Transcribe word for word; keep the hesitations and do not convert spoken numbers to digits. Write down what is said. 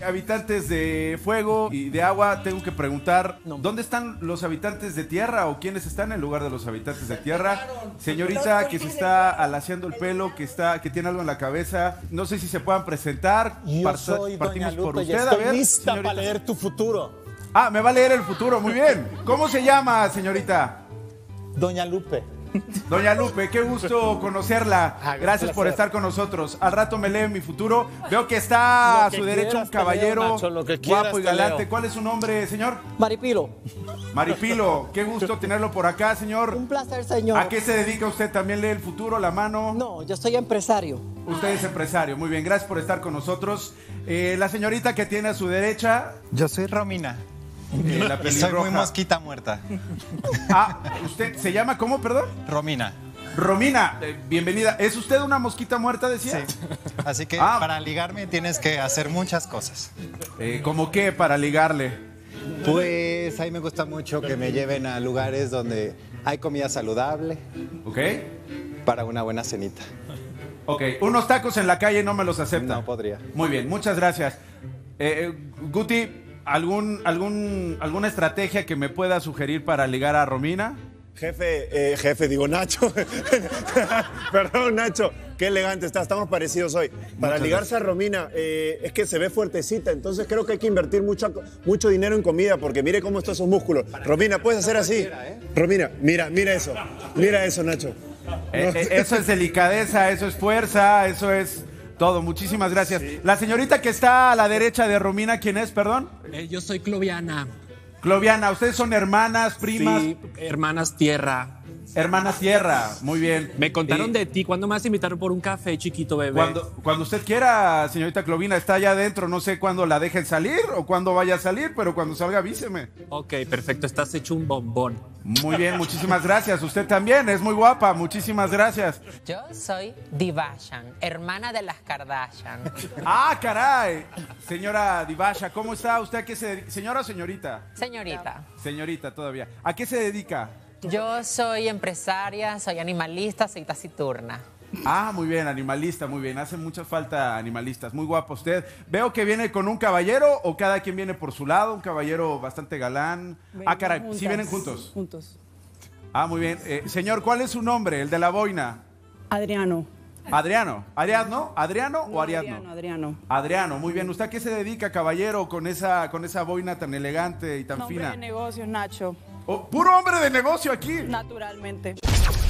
habitantes de fuego y de agua, tengo que preguntar, ¿dónde están los habitantes de tierra o quiénes están en lugar de los habitantes de tierra? Señorita que se está alaciando el pelo, que está, que tiene algo en la cabeza, no sé si se puedan presentar. Yo Part- soy partimos Doña por Lupe y usted, estoy a ver, lista señorita. para leer tu futuro. Ah, me va a leer el futuro, muy bien. ¿Cómo se llama, señorita? Doña Lupe. Doña Lupe, qué gusto conocerla. Ah, Gracias por placer. estar con nosotros. Al rato me lee mi futuro. Veo que está Lo a que su derecha un quieras te leo, caballero Nacho, lo que quieras guapo y te galante. leo. ¿Cuál es su nombre, señor? Maripilo. Maripilo, qué gusto tenerlo por acá, señor. Un placer, señor. ¿A qué se dedica usted? ¿También lee el futuro, la mano? No, yo soy empresario. Usted es empresario. Muy bien, gracias por estar con nosotros. Eh, la señorita que tiene a su derecha, Yo soy Romina. eh, la Soy pelirroja. muy mosquita muerta. Ah, ¿usted se llama cómo, perdón? Romina. Romina, eh, bienvenida. ¿Es usted una mosquita muerta, decía? Sí. Así que Ah. para ligarme tienes que hacer muchas cosas. Eh, ¿Cómo qué para ligarle? Pues a mí me gusta mucho que me lleven a lugares donde hay comida saludable ¿Ok? para una buena cenita. Ok, unos tacos en la calle no me los acepta. No podría. Muy bien, muchas gracias. Eh, eh, Guti, ¿algún, algún, ¿alguna estrategia que me pueda sugerir para ligar a Romina? Jefe, eh, jefe, digo Nacho. Perdón, Nacho. Qué elegante estás, estamos parecidos hoy. Para Muchas ligarse a Romina, eh, es que se ve fuertecita, entonces creo que hay que invertir mucho, mucho dinero en comida, porque mire cómo están esos músculos. Romina, ¿puedes hacer así? Romina, mira, mira eso. Mira eso, Nacho. Eh, eh, eso es delicadeza, eso es fuerza, eso es todo. Muchísimas gracias. La señorita que está a la derecha de Romina, ¿quién es, perdón? Eh, yo soy Cloviana. Cloviana, ¿ustedes son hermanas, primas? Sí, hermanas tierra. Hermanas tierra, muy bien. Me contaron Eh, de ti. ¿Cuándo me vas a invitar por un café, chiquito bebé? Cuando, cuando usted quiera, señorita Clovina, está allá adentro. No sé cuándo la dejen salir o cuándo vaya a salir, pero cuando salga avíseme. Ok, perfecto. Estás hecho un bombón. Muy bien, muchísimas gracias. Usted también, es muy guapa. Muchísimas gracias. Yo soy Divashan, hermana de las Kardashian. Ah, caray. Señora Divasha, ¿cómo está usted? ¿A qué se dedica? ¿Señora o señorita? Señorita, Señorita todavía. ¿A qué se dedica? yo soy empresaria, soy animalista, soy taciturna. Ah, muy bien, animalista, muy bien. Hace mucha falta animalistas. Muy guapo usted. Veo que viene con un caballero o cada quien viene por su lado. Un caballero bastante galán. Ah, caray, ¿sí vienen juntos? Juntos. Ah, muy bien. Eh, señor, ¿cuál es su nombre? El de la boina. Adriano. Adriano. ¿Ariadno? ¿Adriano o No, Ariadno? Adriano, Adriano. Adriano, muy bien. ¿Usted a qué se dedica, caballero, con esa, con esa boina tan elegante y tan Nombre fina? de negocios, Nacho. Oh, puro hombre de negocio aquí. Naturalmente.